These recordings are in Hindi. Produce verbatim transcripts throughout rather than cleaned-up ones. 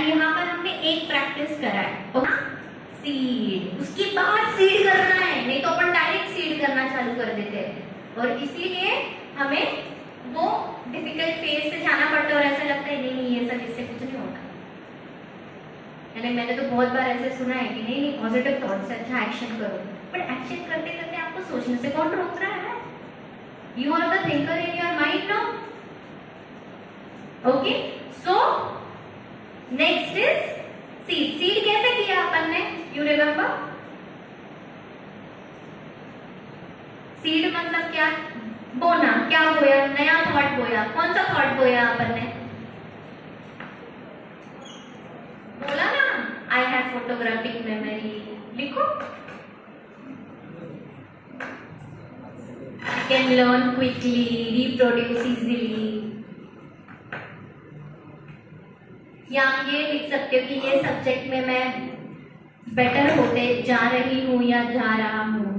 यहाँ पर हमने एक प्रैक्टिस करा है सीड, उसके बाद सीड करना है, नहीं तो अपन डायरेक्ट सीड करना चालू कर देते हैं और इसीलिए हमें वो डिफिकल्ट फेज से जाना पड़ता है और ऐसा लगता है नहीं नहीं ये सब इससे कुछ नहीं होता। यानी मैंने तो बहुत बार ऐसे सुना है कि नहीं नहीं पॉजिटिव थॉट से अच्छा एक्शन करो, बट एक्शन करते करते आपको सोचने से कौन रोक रहा है? You are the thinker in your mind now. Okay, so next is seed. Seed कैसे किया अपन ने? You remember? सीड मतलब क्या? बोना। क्या बोया? नया थॉट बोया। कौन सा थॉट बोया अपन ने? बोला ना, आई हैव फोटोग्राफिक मेमोरी। लिखो, I can learn quickly, reproduce easily. या आप ये लिख सकते हो कि ये सब्जेक्ट में मैं बेटर होते जा रही हूं या जा रहा हूं,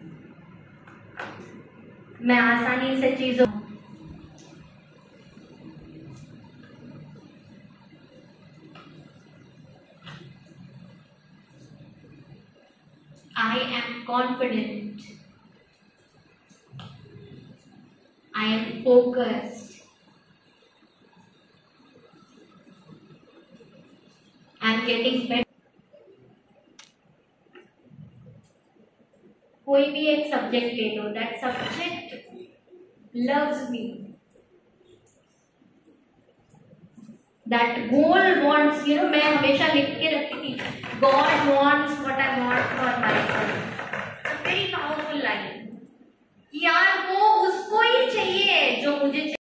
मैं आसानी से चीजों I am confident, I am focused, I am getting better। कोई भी एक सब्जेक्ट ले लो, that subject loves me, that goal wants, you know, मैं हमेशा लिख के रखती थी, God wants what I want for myself. Very powerful line. यार वो उसको ही चाहिए जो मुझे चाहिए।